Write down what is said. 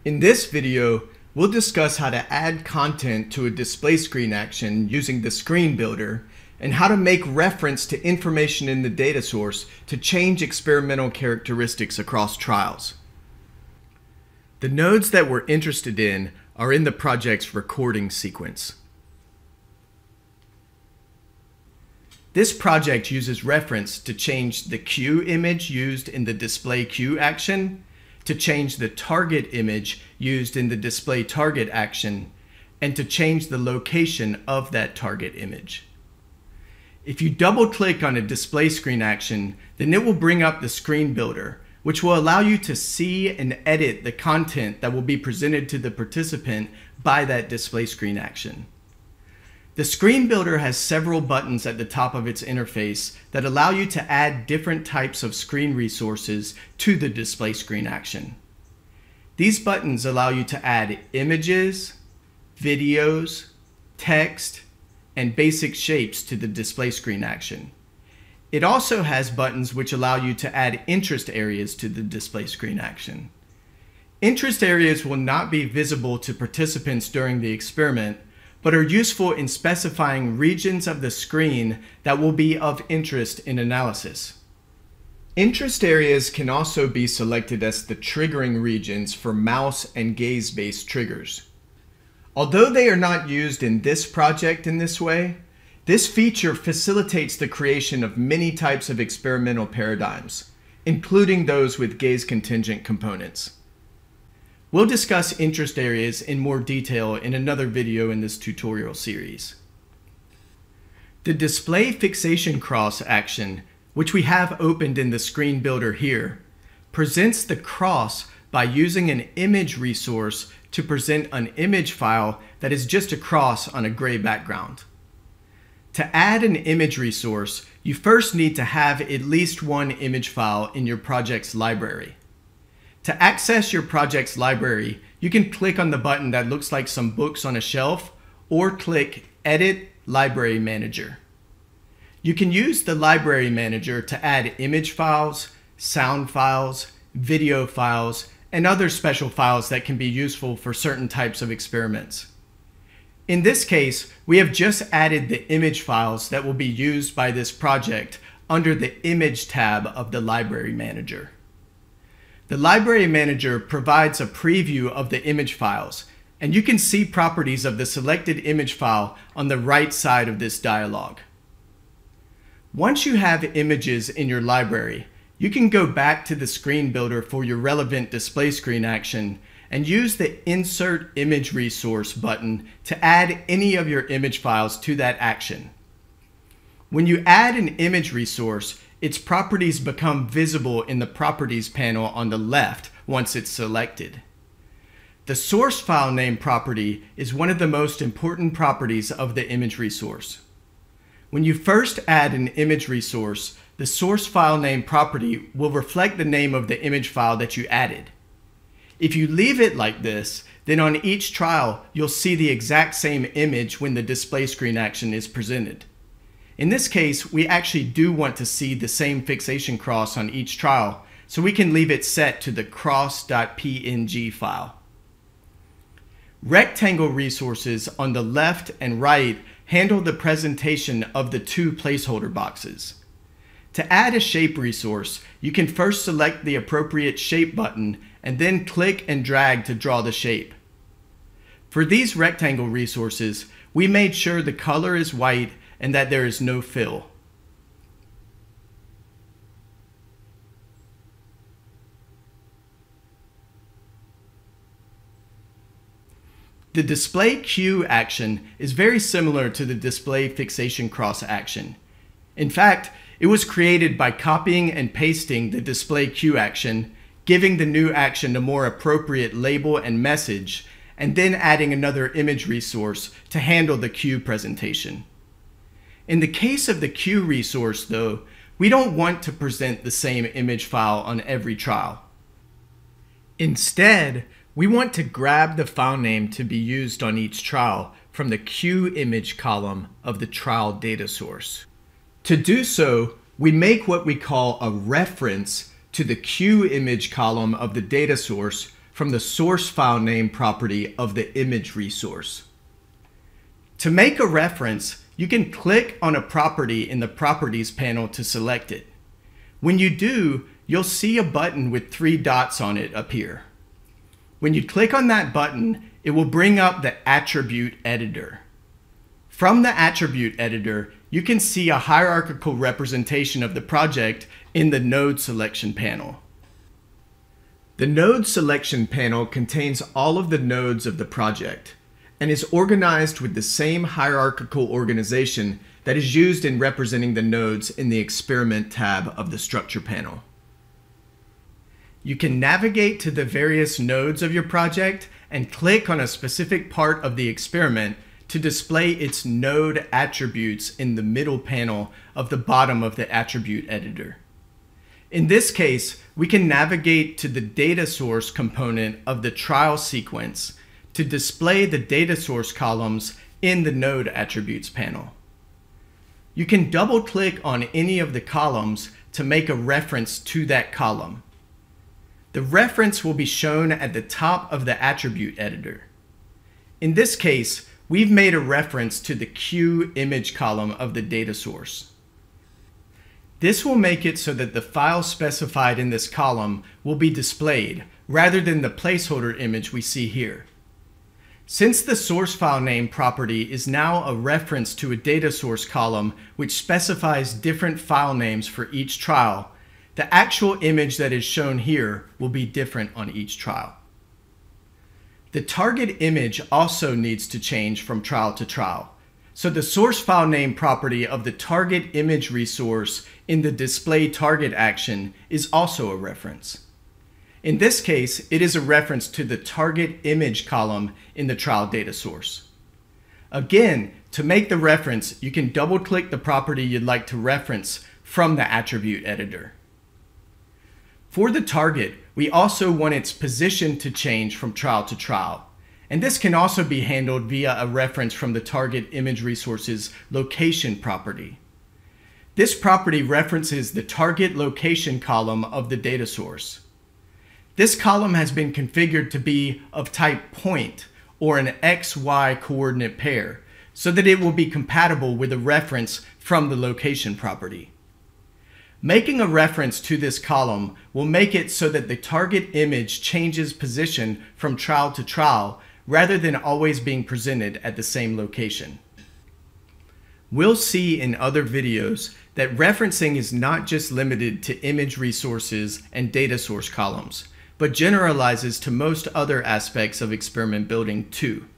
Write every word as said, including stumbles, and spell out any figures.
In this video, we'll discuss how to add content to a display screen action using the Screen Builder and how to make reference to information in the data source to change experimental characteristics across trials. The nodes that we're interested in are in the project's recording sequence. This project uses reference to change the cue image used in the display cue action, to change the target image used in the display target action, and to change the location of that target image. If you double click on a display screen action, then it will bring up the Screen Builder, which will allow you to see and edit the content that will be presented to the participant by that display screen action. The Screen Builder has several buttons at the top of its interface that allow you to add different types of screen resources to the display screen action. These buttons allow you to add images, videos, text, and basic shapes to the display screen action. It also has buttons which allow you to add interest areas to the display screen action. Interest areas will not be visible to participants during the experiment, but are useful in specifying regions of the screen that will be of interest in analysis. Interest areas can also be selected as the triggering regions for mouse and gaze-based triggers. Although they are not used in this project in this way, this feature facilitates the creation of many types of experimental paradigms, including those with gaze contingent components. We'll discuss interest areas in more detail in another video in this tutorial series. The display fixation cross action, which we have opened in the Screen Builder here, presents the cross by using an image resource to present an image file that is just a cross on a gray background. To add an image resource, you first need to have at least one image file in your project's library. To access your project's library, you can click on the button that looks like some books on a shelf, or click Edit Library Manager. You can use the Library Manager to add image files, sound files, video files, and other special files that can be useful for certain types of experiments. In this case, we have just added the image files that will be used by this project under the Image tab of the Library Manager. The Library Manager provides a preview of the image files, and you can see properties of the selected image file on the right side of this dialog. Once you have images in your library, you can go back to the Screen Builder for your relevant display screen action and use the Insert Image Resource button to add any of your image files to that action. When you add an image resource, its properties become visible in the Properties panel on the left once it's selected. The source file name property is one of the most important properties of the image resource. When you first add an image resource, the source file name property will reflect the name of the image file that you added. If you leave it like this, then on each trial, you'll see the exact same image when the display screen action is presented. In this case, we actually do want to see the same fixation cross on each trial, so we can leave it set to the cross.png file. Rectangle resources on the left and right handle the presentation of the two placeholder boxes. To add a shape resource, you can first select the appropriate shape button and then click and drag to draw the shape. For these rectangle resources, we made sure the color is white and that there is no fill. The display cue action is very similar to the display fixation cross action. In fact, it was created by copying and pasting the display cue action, giving the new action a more appropriate label and message, and then adding another image resource to handle the cue presentation. In the case of the cue resource, though, we don't want to present the same image file on every trial. Instead, we want to grab the file name to be used on each trial from the cue image column of the trial data source. To do so, we make what we call a reference to the cue image column of the data source from the source file name property of the image resource. To make a reference, you can click on a property in the Properties panel to select it. When you do, you'll see a button with three dots on it appear. When you click on that button, it will bring up the Attribute Editor. From the Attribute Editor, you can see a hierarchical representation of the project in the Node Selection panel. The Node Selection panel contains all of the nodes of the project and is organized with the same hierarchical organization that is used in representing the nodes in the Experiment tab of the Structure panel. You can navigate to the various nodes of your project and click on a specific part of the experiment to display its node attributes in the middle panel of the bottom of the Attribute Editor. In this case, we can navigate to the data source component of the trial sequence to display the data source columns in the Node Attributes panel. You can double-click on any of the columns to make a reference to that column. The reference will be shown at the top of the Attribute Editor. In this case, we've made a reference to the Q image column of the data source. This will make it so that the file specified in this column will be displayed rather than the placeholder image we see here. Since the source file name property is now a reference to a data source column which specifies different file names for each trial, the actual image that is shown here will be different on each trial. The target image also needs to change from trial to trial, so the source file name property of the target image resource in the display target action is also a reference. In this case, it is a reference to the target image column in the trial data source. Again, to make the reference, you can double-click the property you'd like to reference from the Attribute Editor. For the target, we also want its position to change from trial to trial, and this can also be handled via a reference from the target image resource's location property. This property references the target location column of the data source. This column has been configured to be of type point or an X Y coordinate pair so that it will be compatible with a reference from the location property. Making a reference to this column will make it so that the target image changes position from trial to trial rather than always being presented at the same location. We'll see in other videos that referencing is not just limited to image resources and data source columns, but generalizes to most other aspects of experiment building too.